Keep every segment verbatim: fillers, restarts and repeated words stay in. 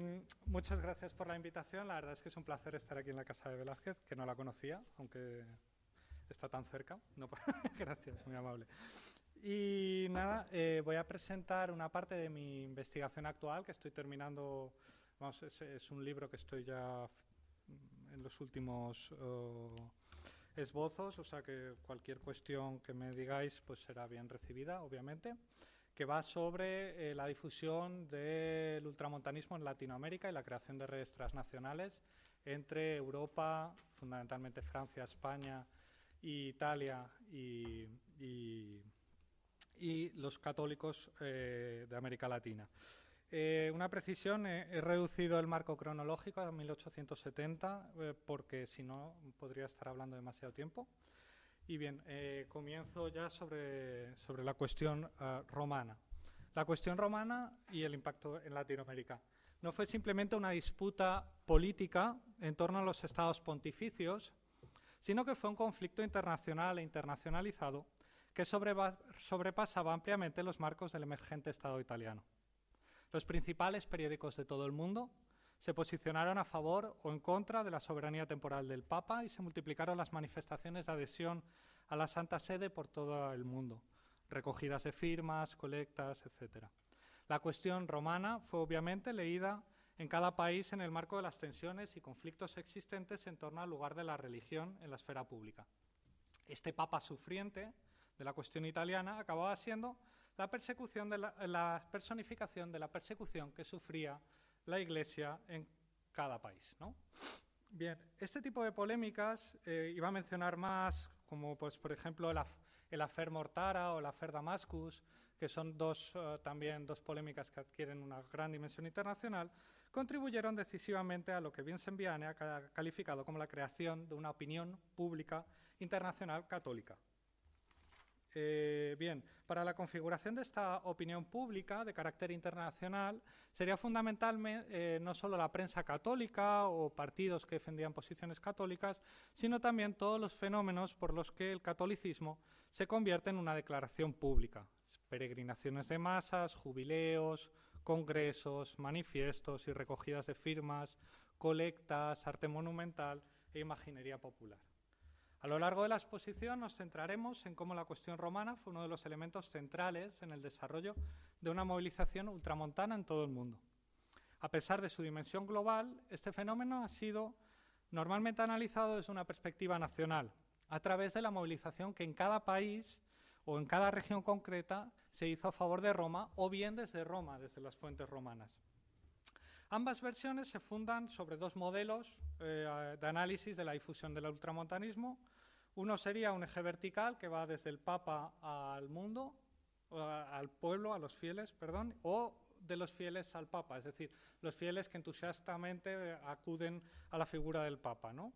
Muchas gracias por la invitación. La verdad es que es un placer estar aquí en la casa de Velázquez, que no la conocía, aunque está tan cerca. No, gracias, muy amable. Y nada, eh, voy a presentar una parte de mi investigación actual que estoy terminando. Vamos, es, es un libro que estoy ya en los últimos uh, esbozos, o sea que cualquier cuestión que me digáis pues será bien recibida, obviamente, que va sobre eh, la difusión del ultramontanismo en Latinoamérica y la creación de redes transnacionales entre Europa, fundamentalmente Francia, España, y Italia y, y, y los católicos eh, de América Latina. Eh, una precisión, eh, he reducido el marco cronológico a mil ochocientos setenta eh, porque si no podría estar hablando demasiado tiempo. Y bien, eh, comienzo ya sobre, sobre la cuestión uh, romana. La cuestión romana y el impacto en Latinoamérica. No fue simplemente una disputa política en torno a los estados pontificios, sino que fue un conflicto internacional e internacionalizado que sobrepasaba ampliamente los marcos del emergente Estado italiano. Los principales periódicos de todo el mundo se posicionaron a favor o en contra de la soberanía temporal del Papa y se multiplicaron las manifestaciones de adhesión a la Santa Sede por todo el mundo, recogidas de firmas, colectas, etcétera. La cuestión romana fue obviamente leída en cada país en el marco de las tensiones y conflictos existentes en torno al lugar de la religión en la esfera pública. Este Papa sufriente de la cuestión italiana acababa siendo la, persecución de la, la personificación de la persecución que sufría la Iglesia en cada país, ¿no? Bien, este tipo de polémicas, eh, iba a mencionar más, como pues, por ejemplo el, af el Afer Mortara o el Afer Damascus, que son dos, uh, también dos polémicas que adquieren una gran dimensión internacional, contribuyeron decisivamente a lo que Vincent-Vianney ha calificado como la creación de una opinión pública internacional católica. Eh, bien, para la configuración de esta opinión pública de carácter internacional sería fundamental eh, no solo la prensa católica o partidos que defendían posiciones católicas, sino también todos los fenómenos por los que el catolicismo se convierte en una declaración pública. Peregrinaciones de masas, jubileos, congresos, manifiestos y recogidas de firmas, colectas, arte monumental e imaginería popular. A lo largo de la exposición nos centraremos en cómo la cuestión romana fue uno de los elementos centrales en el desarrollo de una movilización ultramontana en todo el mundo. A pesar de su dimensión global, este fenómeno ha sido normalmente analizado desde una perspectiva nacional, a través de la movilización que en cada país o en cada región concreta se hizo a favor de Roma, o bien desde Roma, desde las fuentes romanas. Ambas versiones se fundan sobre dos modelos eh, de análisis de la difusión del ultramontanismo. Uno sería un eje vertical que va desde el Papa al mundo, al pueblo, a los fieles, perdón, o de los fieles al Papa, es decir, los fieles que entusiastamente acuden a la figura del Papa, ¿no?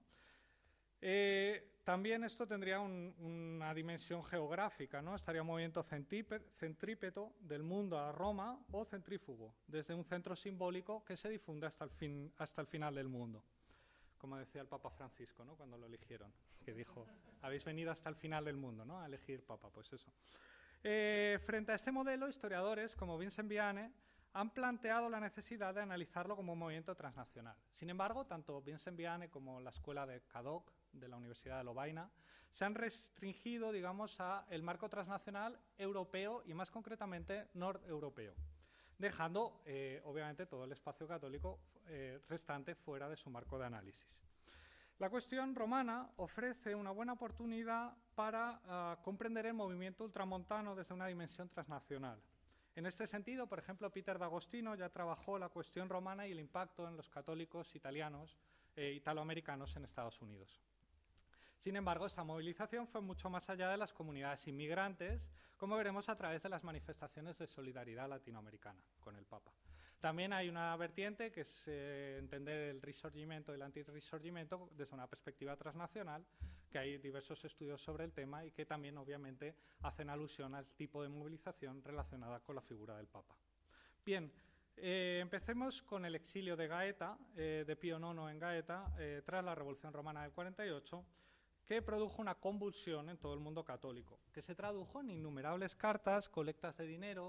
Eh, también esto tendría un, una dimensión geográfica, ¿no? Estaría un movimiento centrípeto del mundo a Roma o centrífugo, desde un centro simbólico que se difunde hasta el, fin, hasta el final del mundo. Como decía el Papa Francisco, ¿no? Cuando lo eligieron, que dijo, habéis venido hasta el final del mundo, ¿no? A elegir Papa, pues eso. Eh, frente a este modelo, historiadores como Vincent-Vianney han planteado la necesidad de analizarlo como un movimiento transnacional. Sin embargo, tanto Vincent-Vianney como la escuela de Caddoc, de la Universidad de Lovaina, se han restringido, digamos, a el marco transnacional europeo y más concretamente nordeuropeo, dejando, eh, obviamente, todo el espacio católico eh, restante fuera de su marco de análisis. La cuestión romana ofrece una buena oportunidad para uh, comprender el movimiento ultramontano desde una dimensión transnacional. En este sentido, por ejemplo, Peter D'Agostino ya trabajó la cuestión romana y el impacto en los católicos italianos, eh, italoamericanos en Estados Unidos. Sin embargo, esta movilización fue mucho más allá de las comunidades inmigrantes, como veremos a través de las manifestaciones de solidaridad latinoamericana con el Papa. También hay una vertiente que es eh, entender el risorgimento y el antirrisorgimento desde una perspectiva transnacional, que hay diversos estudios sobre el tema y que también obviamente hacen alusión al tipo de movilización relacionada con la figura del Papa. Bien, eh, empecemos con el exilio de Gaeta, eh, de Pío nono en Gaeta, eh, tras la Revolución Romana del cuarenta y ocho, que produjo una convulsión en todo el mundo católico, que se tradujo en innumerables cartas, colectas de dinero,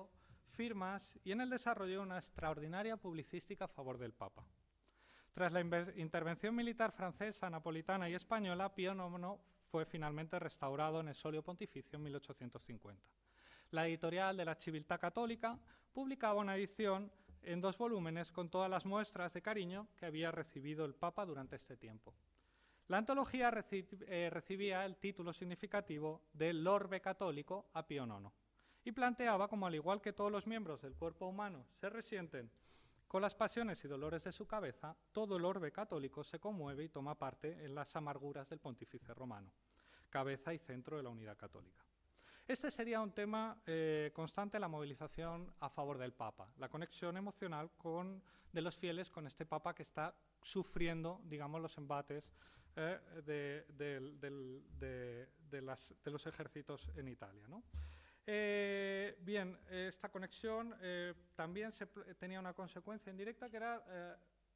firmas y en el desarrollo de una extraordinaria publicística a favor del Papa. Tras la intervención militar francesa, napolitana y española, Pío noveno fue finalmente restaurado en el solio pontificio en mil ochocientos cincuenta. La editorial de la Civiltà Católica publicaba una edición en dos volúmenes con todas las muestras de cariño que había recibido el Papa durante este tiempo. La antología reci eh, recibía el título significativo de L'Orbe Católico a Pío nono y planteaba como, al igual que todos los miembros del cuerpo humano se resienten con las pasiones y dolores de su cabeza, todo el orbe católico se conmueve y toma parte en las amarguras del pontífice romano, cabeza y centro de la unidad católica. Este sería un tema eh, constante, la movilización a favor del Papa, la conexión emocional con, de los fieles con este Papa que está sufriendo, digamos, los embates eh, de, de, de, de, de, las, de los ejércitos en Italia, ¿no? Eh, bien, esta conexión eh, también se, tenía una consecuencia indirecta que era eh,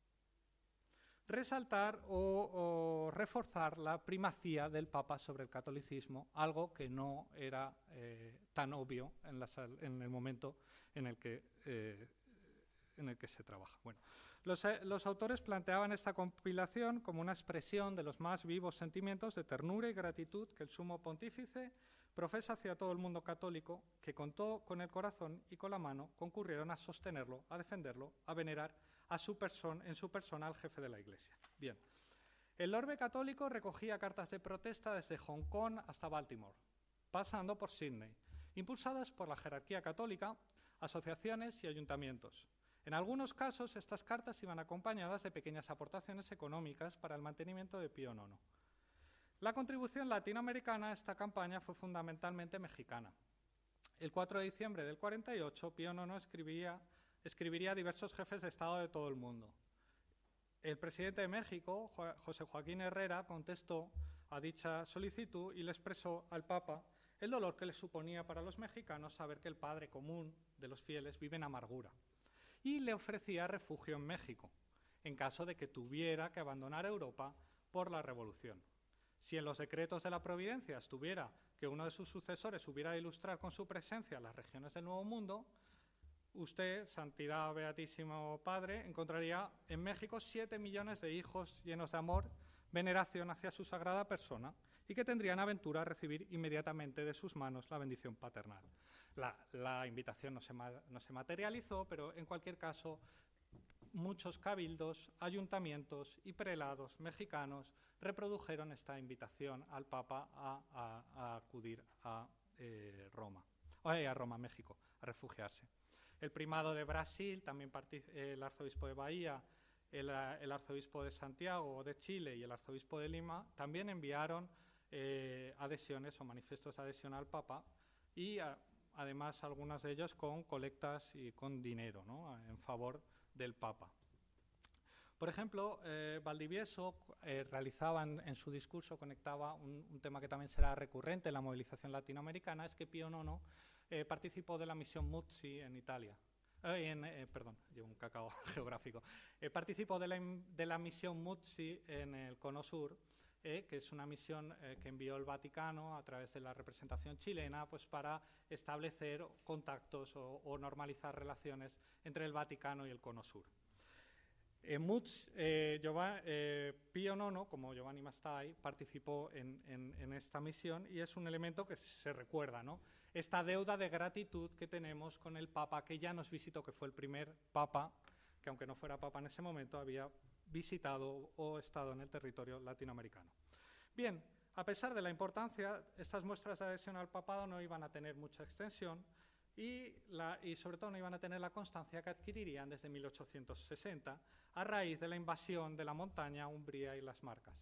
resaltar o, o reforzar la primacía del Papa sobre el catolicismo, algo que no era eh, tan obvio en, la, en el momento en el que, eh, en el que se trabaja. Bueno, los, eh, los autores planteaban esta compilación como una expresión de los más vivos sentimientos de ternura y gratitud que el sumo pontífice profesa hacia todo el mundo católico, que con todo, con el corazón y con la mano, concurrieron a sostenerlo, a defenderlo, a venerar a su persona, en su persona al jefe de la Iglesia. Bien, el orbe católico recogía cartas de protesta desde Hong Kong hasta Baltimore, pasando por Sydney, impulsadas por la jerarquía católica, asociaciones y ayuntamientos. En algunos casos, estas cartas iban acompañadas de pequeñas aportaciones económicas para el mantenimiento de Pío nono. La contribución latinoamericana a esta campaña fue fundamentalmente mexicana. El cuatro de diciembre del cuarenta y ocho, Pío nono escribiría, escribiría a diversos jefes de Estado de todo el mundo. El presidente de México, José Joaquín Herrera, contestó a dicha solicitud y le expresó al Papa el dolor que le suponía para los mexicanos saber que el padre común de los fieles vive en amargura, y le ofrecía refugio en México, en caso de que tuviera que abandonar Europa por la revolución. Si en los decretos de la Providencia estuviera que uno de sus sucesores hubiera de ilustrar con su presencia las regiones del Nuevo Mundo, usted, Santidad Beatísimo Padre, encontraría en México siete millones de hijos llenos de amor, veneración hacia su sagrada persona y que tendrían aventura a recibir inmediatamente de sus manos la bendición paternal. La, la invitación no se, no se materializó, pero en cualquier caso, muchos cabildos, ayuntamientos y prelados mexicanos reprodujeron esta invitación al Papa a, a, a acudir a eh, Roma, o eh, a Roma, México, a refugiarse. El primado de Brasil, también el arzobispo de Bahía, el, el arzobispo de Santiago de Chile y el arzobispo de Lima también enviaron eh, adhesiones o manifiestos de adhesión al Papa y a, además algunos de ellos con colectas y con dinero, ¿no?, en favor del Papa. Por ejemplo, eh, Valdivieso eh, realizaba en, en su discurso, conectaba un, un tema que también será recurrente en la movilización latinoamericana, es que Pío nono eh, participó de la misión Muzzi en Italia. Eh, en, eh, perdón, llevo un cacao geográfico. Eh, participó de la, de la misión Muzzi en el Cono Sur, eh, que es una misión eh, que envió el Vaticano a través de la representación chilena, pues para establecer contactos o, o normalizar relaciones entre el Vaticano y el Cono Sur. En Mutz, eh, Giovanni, eh, Pío nono, como Giovanni Mastai, participó en, en, en esta misión y es un elemento que se recuerda, ¿no? Esta deuda de gratitud que tenemos con el Papa que ya nos visitó, que fue el primer Papa, que aunque no fuera Papa en ese momento, había visitado o estado en el territorio latinoamericano. Bien, a pesar de la importancia, estas muestras de adhesión al papado no iban a tener mucha extensión, Y, la, y sobre todo no iban a tener la constancia que adquirirían desde mil ochocientos sesenta a raíz de la invasión de la montaña, Umbría y las Marcas.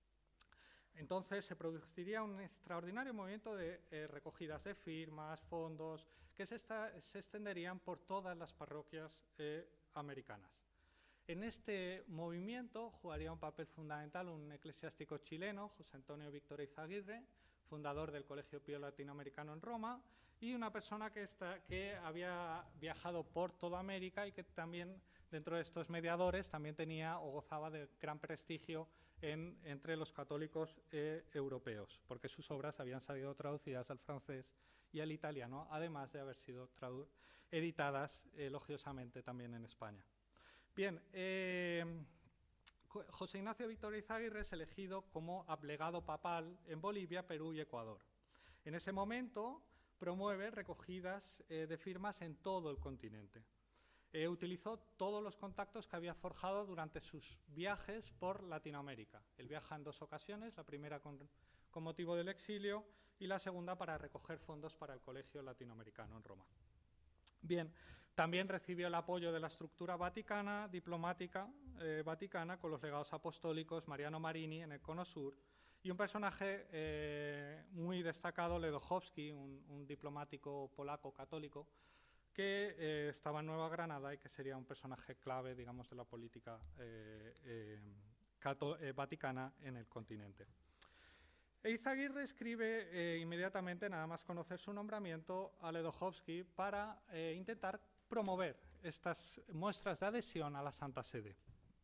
Entonces se produciría un extraordinario movimiento de eh, recogidas de firmas, fondos, que se, esta, se extenderían por todas las parroquias eh, americanas. En este movimiento jugaría un papel fundamental un eclesiástico chileno, José Antonio Víctor Izaguirre, fundador del Colegio Pío Latinoamericano en Roma, y una persona que, está, que había viajado por toda América y que también, dentro de estos mediadores, también tenía o gozaba de gran prestigio en, entre los católicos eh, europeos, porque sus obras habían sido traducidas al francés y al italiano, además de haber sido editadas elogiosamente también en España. Bien, eh, José Ignacio Víctor Eizaguirre es elegido como ablegado papal en Bolivia, Perú y Ecuador. En ese momento promueve recogidas eh, de firmas en todo el continente. Eh, utilizó todos los contactos que había forjado durante sus viajes por Latinoamérica. Él viaja en dos ocasiones, la primera con, con motivo del exilio y la segunda para recoger fondos para el Colegio Latinoamericano en Roma. Bien, también recibió el apoyo de la estructura vaticana, diplomática eh, vaticana, con los legados apostólicos Mariano Marini en el Cono Sur, y un personaje eh, muy destacado, Ledóchowski, un, un diplomático polaco católico, que eh, estaba en Nueva Granada y que sería un personaje clave, digamos, de la política eh, eh, cató, eh, vaticana en el continente. Eizaguirre escribe eh, inmediatamente, nada más conocer su nombramiento, a Ledóchowski para eh, intentar promover estas muestras de adhesión a la Santa Sede.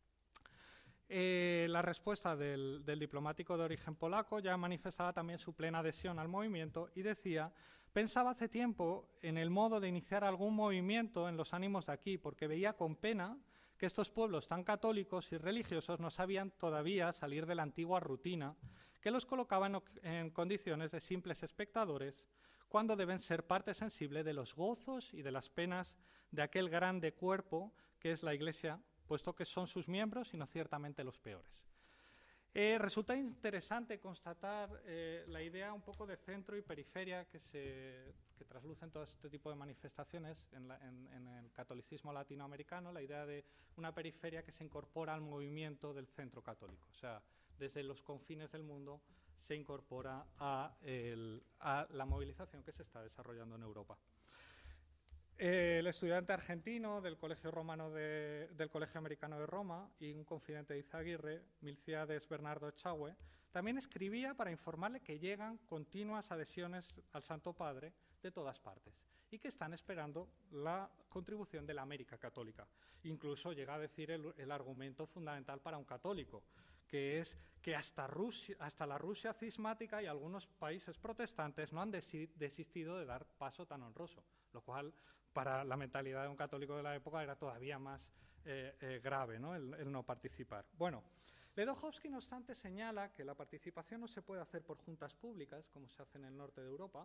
Eh, la respuesta del, del diplomático de origen polaco ya manifestaba también su plena adhesión al movimiento y decía: pensaba hace tiempo en el modo de iniciar algún movimiento en los ánimos de aquí, porque veía con pena que estos pueblos tan católicos y religiosos no sabían todavía salir de la antigua rutina que los colocaba en, en condiciones de simples espectadores, cuando deben ser parte sensible de los gozos y de las penas de aquel grande cuerpo que es la Iglesia, puesto que son sus miembros y no ciertamente los peores. Eh, resulta interesante constatar eh, la idea un poco de centro y periferia que, se, que traslucen todo este tipo de manifestaciones en, la, en, en el catolicismo latinoamericano, la idea de una periferia que se incorpora al movimiento del centro católico, o sea, desde los confines del mundo se incorpora a, el, a la movilización que se está desarrollando en Europa. El estudiante argentino del Colegio Romano de, del Colegio Americano de Roma y un confidente de Eizaguirre, Milcíades Bernardo Echagüe, también escribía para informarle que llegan continuas adhesiones al Santo Padre de todas partes y que están esperando la contribución de la América católica. Incluso llega a decir el, el argumento fundamental para un católico, que es que hasta, Rusia, hasta la Rusia cismática y algunos países protestantes no han desi desistido de dar paso tan honroso, lo cual para la mentalidad de un católico de la época era todavía más eh, eh, grave, ¿no? El, el no participar. Bueno, Ledóchowski, no obstante, señala que la participación no se puede hacer por juntas públicas, como se hace en el norte de Europa,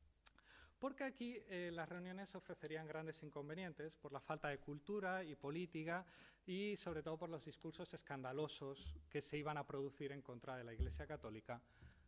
porque aquí eh, las reuniones ofrecerían grandes inconvenientes por la falta de cultura y política y sobre todo por los discursos escandalosos que se iban a producir en contra de la Iglesia Católica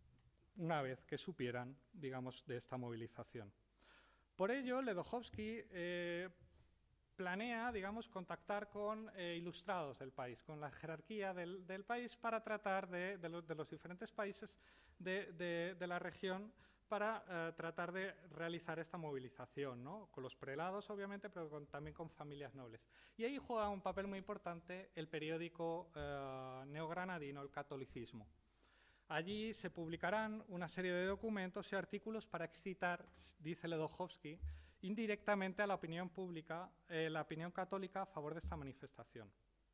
una vez que supieran, digamos, de esta movilización. Por ello, Ledóchowski eh, planea, digamos, contactar con eh, ilustrados del país, con la jerarquía del, del país para tratar de, de, lo, de los diferentes países de, de, de la región para eh, tratar de realizar esta movilización, ¿no? Con los prelados, obviamente, pero con, también con familias nobles. Y ahí juega un papel muy importante el periódico eh, neogranadino, El Catolicismo. Allí se publicarán una serie de documentos y artículos para excitar, dice Ledóchowski, indirectamente a la opinión pública, eh, la opinión católica a favor de esta manifestación.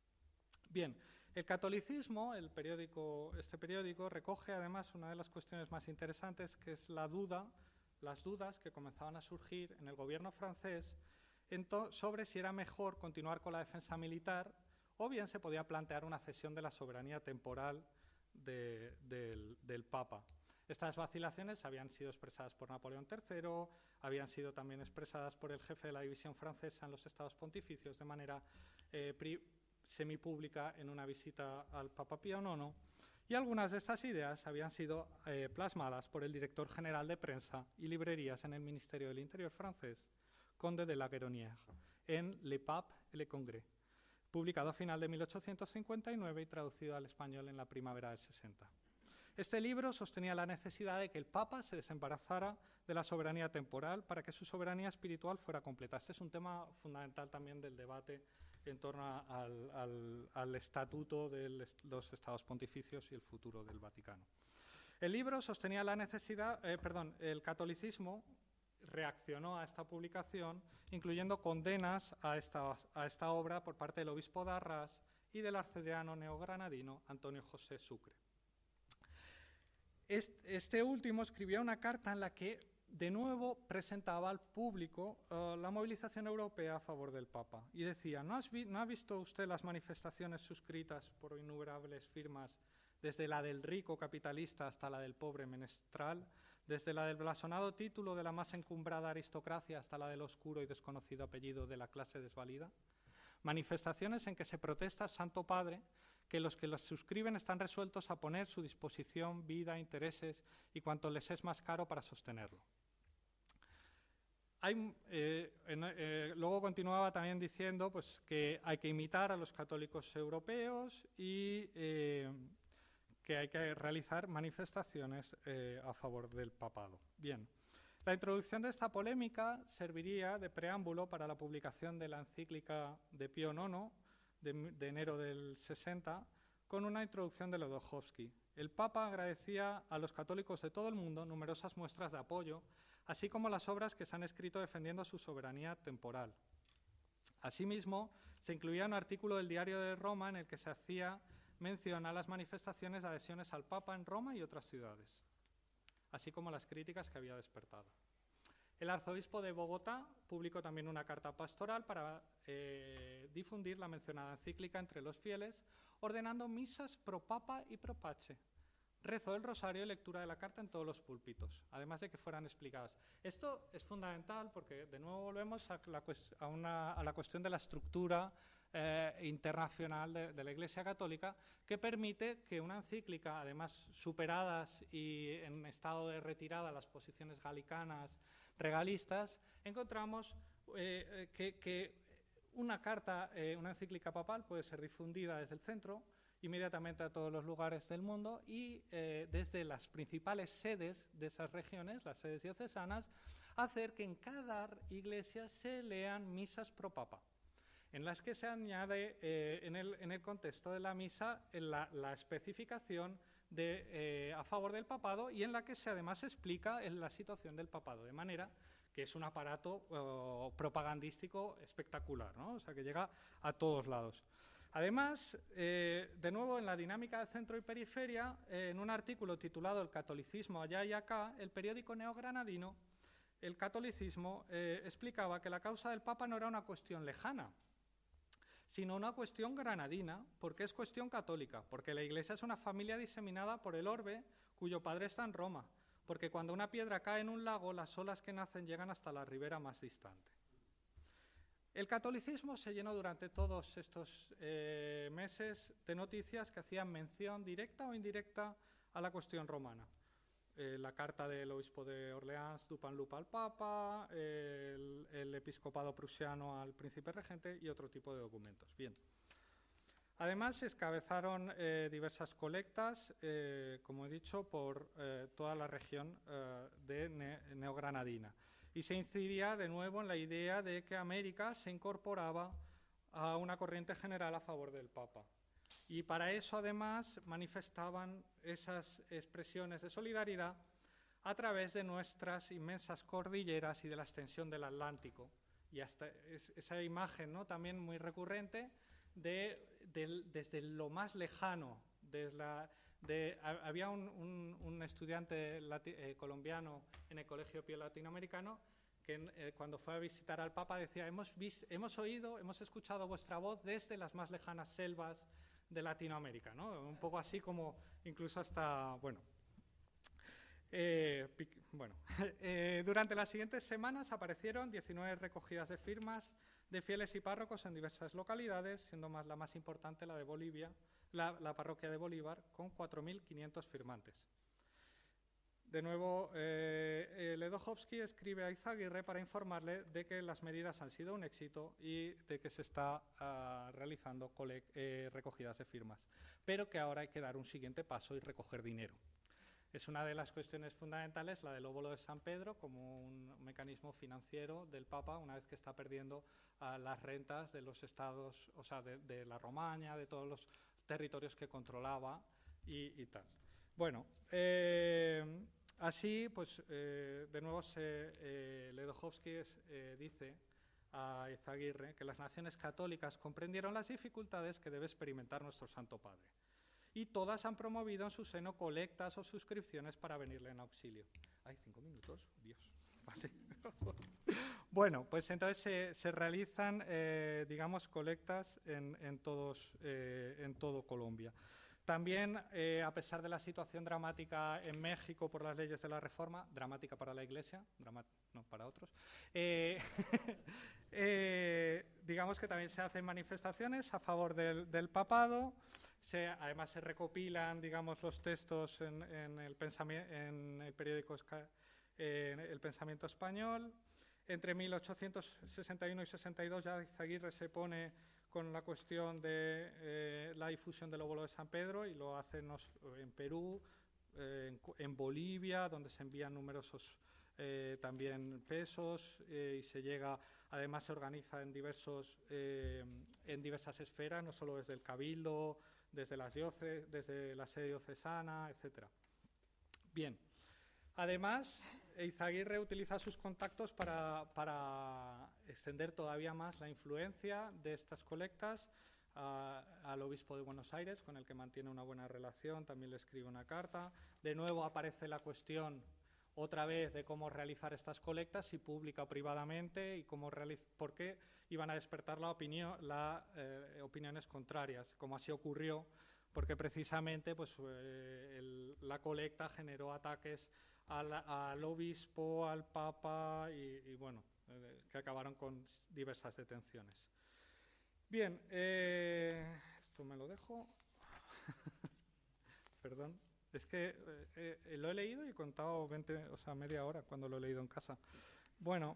Bien, el catolicismo, el periódico, este periódico, recoge además una de las cuestiones más interesantes, que es la duda, las dudas que comenzaban a surgir en el gobierno francés sobre si era mejor continuar con la defensa militar o bien se podía plantear una cesión de la soberanía temporal de, del, del Papa. Estas vacilaciones habían sido expresadas por Napoleón tercero, habían sido también expresadas por el jefe de la división francesa en los Estados Pontificios de manera eh, semipública en una visita al Papa Pío nono, y algunas de estas ideas habían sido eh, plasmadas por el director general de prensa y librerías en el Ministerio del Interior francés, Conde de la Guéronière, en Le Pape et le Congrès, publicado a final de mil ochocientos cincuenta y nueve y traducido al español en la primavera del sesenta. Este libro sostenía la necesidad de que el Papa se desembarazara de la soberanía temporal para que su soberanía espiritual fuera completa. Este es un tema fundamental también del debate en torno a, al, al, al estatuto de los estados pontificios y el futuro del Vaticano. El libro sostenía la necesidad, eh, perdón, el catolicismo reaccionó a esta publicación, incluyendo condenas a esta, a esta obra por parte del obispo de Arras y del arcediano neogranadino Antonio José Sucre. Este último escribió una carta en la que de nuevo presentaba al público uh, la movilización europea a favor del Papa y decía, ¿no, has vi ¿no ha visto usted las manifestaciones suscritas por innumerables firmas, desde la del rico capitalista hasta la del pobre menestral, desde la del blasonado título de la más encumbrada aristocracia hasta la del oscuro y desconocido apellido de la clase desvalida? Manifestaciones en que se protesta, Santo Padre, que los que las suscriben están resueltos a poner su disposición, vida, intereses y cuanto les es más caro para sostenerlo. Hay, eh, en, eh, luego continuaba también diciendo pues, que hay que imitar a los católicos europeos y eh, que hay que realizar manifestaciones eh, a favor del papado. Bien. La introducción de esta polémica serviría de preámbulo para la publicación de la encíclica de Pío nono, de, de enero del sesenta, con una introducción de Ledochowski. El Papa agradecía a los católicos de todo el mundo numerosas muestras de apoyo, así como las obras que se han escrito defendiendo su soberanía temporal. Asimismo, se incluía un artículo del Diario de Roma en el que se hacía mención a las manifestaciones de adhesiones al Papa en Roma y otras ciudades, así como las críticas que había despertado. El arzobispo de Bogotá publicó también una carta pastoral para eh, difundir la mencionada encíclica entre los fieles, ordenando misas pro papa y pro pace, rezo del rosario y lectura de la carta en todos los púlpitos, además de que fueran explicadas. Esto es fundamental porque, de nuevo, volvemos a la, a una, a la cuestión de la estructura eh, internacional de, de la Iglesia Católica, que permite que una encíclica, además superadas y en estado de retirada las posiciones galicanas, regalistas, encontramos eh, que, que una carta, eh, una encíclica papal puede ser difundida desde el centro, inmediatamente a todos los lugares del mundo y eh, desde las principales sedes de esas regiones, las sedes diocesanas, hacer que en cada iglesia se lean misas pro papa, en las que se añade eh, en, el, en el contexto de la misa la, la especificación de, eh, a favor del papado y en la que se además explica la situación del papado, de manera que es un aparato uh, propagandístico espectacular, ¿no? O sea, que llega a todos lados. Además, eh, de nuevo, en la dinámica de centro y periferia, eh, en un artículo titulado El catolicismo allá y acá, el periódico neogranadino, El Catolicismo, eh, explicaba que la causa del Papa no era una cuestión lejana, sino una cuestión granadina, porque es cuestión católica, porque la Iglesia es una familia diseminada por el orbe, cuyo padre está en Roma, porque cuando una piedra cae en un lago, las olas que nacen llegan hasta la ribera más distante. El catolicismo se llenó durante todos estos eh, meses de noticias que hacían mención directa o indirecta a la cuestión romana. Eh, la carta del obispo de Orleans, Dupanloup al Papa, eh, el, el episcopado prusiano al príncipe regente y otro tipo de documentos. Bien. Además, se encabezaron eh, diversas colectas, eh, como he dicho, por eh, toda la región eh, de ne neogranadina. Y se incidía de nuevo en la idea de que América se incorporaba a una corriente general a favor del Papa. Y para eso, además, manifestaban esas expresiones de solidaridad a través de nuestras inmensas cordilleras y de la extensión del Atlántico. Y hasta es, esa imagen, ¿no?, también muy recurrente de, de, desde lo más lejano. Desde la, de, había un, un, un estudiante lati, eh, colombiano en el Colegio Pío Latinoamericano que eh, cuando fue a visitar al Papa decía, hemos, vis, hemos oído, hemos escuchado vuestra voz desde las más lejanas selvas de Latinoamérica, ¿no? Un poco así como incluso hasta, bueno. Eh, bueno, eh, durante las siguientes semanas aparecieron diecinueve recogidas de firmas de fieles y párrocos en diversas localidades, siendo más la más importante la de Bolivia, la, la parroquia de Bolívar, con cuatro mil quinientos firmantes. De nuevo, eh, eh, Ledochowski escribe a Izaguirre para informarle de que las medidas han sido un éxito y de que se está uh, realizando eh, recogidas de firmas, pero que ahora hay que dar un siguiente paso y recoger dinero. Es una de las cuestiones fundamentales, la del óbolo de San Pedro, como un mecanismo financiero del Papa, una vez que está perdiendo uh, las rentas de los estados, o sea, de, de la Romaña, de todos los territorios que controlaba y, y tal. Bueno, eh, así, pues, eh, de nuevo, se, eh, Ledochowski eh, dice a Izaguirre que las naciones católicas comprendieron las dificultades que debe experimentar nuestro Santo Padre y todas han promovido en su seno colectas o suscripciones para venirle en auxilio. Hay cinco minutos, Dios. Vale. Bueno, pues entonces se, se realizan, eh, digamos, colectas en, en, todos, eh, en todo Colombia. También, eh, a pesar de la situación dramática en México por las leyes de la reforma, dramática para la Iglesia, no para otros, eh, eh, digamos que también se hacen manifestaciones a favor del, del papado. Se, además se recopilan, digamos, los textos en, en, el, en el periódico eh, El Pensamiento Español. Entre mil ochocientos sesenta y uno y sesenta y dos ya Izaguirre se pone con la cuestión de eh, la difusión del óvulo de San Pedro, y lo hace en Perú, eh, en, en Bolivia, donde se envían numerosos eh, también pesos, eh, y se llega, además se organiza en, diversos, eh, en diversas esferas, no solo desde el Cabildo, desde, las diócesis, desde la sede diocesana, etcétera. Bien. Además, Izaguirre utiliza sus contactos para, para extender todavía más la influencia de estas colectas a, al obispo de Buenos Aires, con el que mantiene una buena relación, también le escribe una carta. De nuevo aparece la cuestión otra vez de cómo realizar estas colectas, si pública o privadamente, y cómo por qué iban a despertar la opinión, la, eh, opiniones contrarias, como así ocurrió, porque precisamente pues, eh, el, la colecta generó ataques Al, al obispo, al papa y, y bueno, eh, que acabaron con diversas detenciones. Bien, eh, esto me lo dejo. Perdón, es que eh, eh, lo he leído y he contado veinte, o sea, media hora cuando lo he leído en casa. Bueno,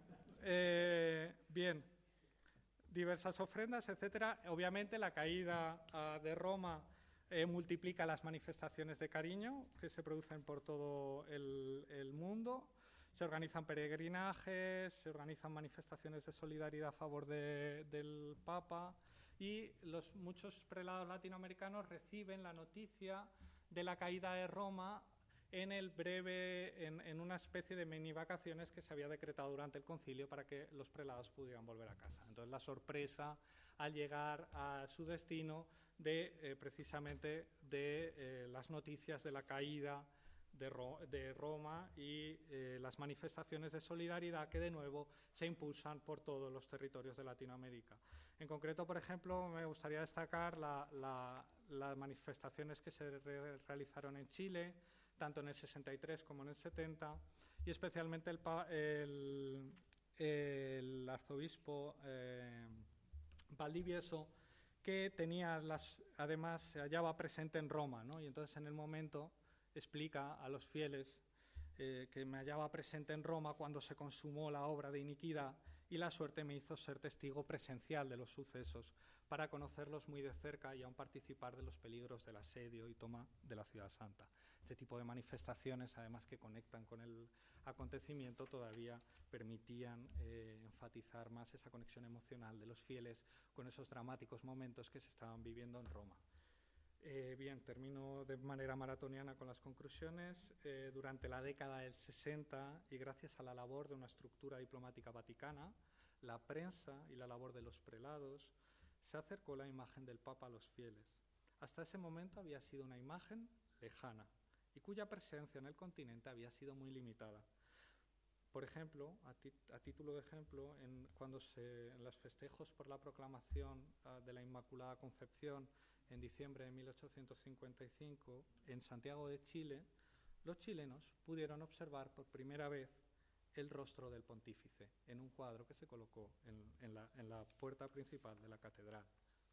eh, bien, diversas ofrendas, etcétera. Obviamente la caída uh, de Roma Eh, multiplica las manifestaciones de cariño que se producen por todo el, el mundo. Se organizan peregrinajes, se organizan manifestaciones de solidaridad a favor de, del Papa, y los, muchos prelados latinoamericanos reciben la noticia de la caída de Roma en, el breve, en, en una especie de mini vacaciones que se había decretado durante el concilio para que los prelados pudieran volver a casa. Entonces la sorpresa al llegar a su destino de eh, precisamente de eh, las noticias de la caída de, Ro de Roma y eh, las manifestaciones de solidaridad que de nuevo se impulsan por todos los territorios de Latinoamérica. En concreto, por ejemplo, me gustaría destacar la, la, las manifestaciones que se re realizaron en Chile, tanto en el sesenta y tres como en el setenta, y especialmente el, el, el arzobispo eh, Valdivieso, que tenía las, además se hallaba presente en Roma, ¿no? Y entonces en el momento explica a los fieles eh, que me hallaba presente en Roma cuando se consumó la obra de iniquidad, y la suerte me hizo ser testigo presencial de los sucesos para conocerlos muy de cerca y aún participar de los peligros del asedio y toma de la ciudad santa. Este tipo de manifestaciones, además que conectan con el acontecimiento, todavía permitían eh, enfatizar más esa conexión emocional de los fieles con esos dramáticos momentos que se estaban viviendo en Roma. Eh, bien, termino de manera maratoniana con las conclusiones. Eh, durante la década del sesenta, y gracias a la labor de una estructura diplomática vaticana, la prensa y la labor de los prelados, se acercó la imagen del Papa a los fieles. Hasta ese momento había sido una imagen lejana y cuya presencia en el continente había sido muy limitada. Por ejemplo, a, ti, a título de ejemplo, en, cuando se, en los festejos por la proclamación uh, de la Inmaculada Concepción en diciembre de mil ochocientos cincuenta y cinco, en Santiago de Chile, los chilenos pudieron observar por primera vez el rostro del pontífice en un cuadro que se colocó en, en, la, en la puerta principal de la catedral.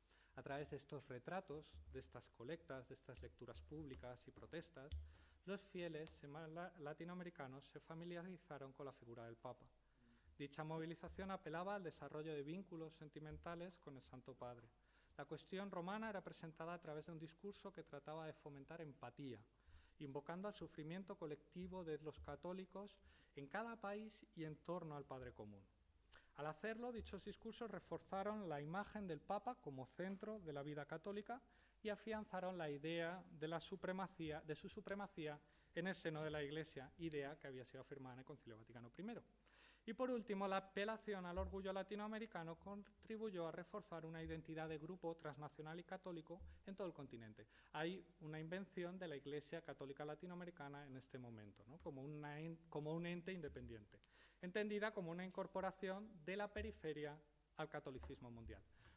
A través de estos retratos, de estas colectas, de estas lecturas públicas y protestas, los fieles latinoamericanos se familiarizaron con la figura del Papa. Dicha movilización apelaba al desarrollo de vínculos sentimentales con el Santo Padre. La cuestión romana era presentada a través de un discurso que trataba de fomentar empatía, invocando al sufrimiento colectivo de los católicos en cada país y en torno al Padre común. Al hacerlo, dichos discursos reforzaron la imagen del Papa como centro de la vida católica y afianzaron la idea de, la supremacía, de su supremacía en el seno de la Iglesia, idea que había sido afirmada en el Concilio Vaticano primero. Y por último, la apelación al orgullo latinoamericano contribuyó a reforzar una identidad de grupo transnacional y católico en todo el continente. Hay una invención de la Iglesia Católica Latinoamericana en este momento, ¿no? como, una, como un ente independiente. entendida como una incorporación de la periferia al catolicismo mundial.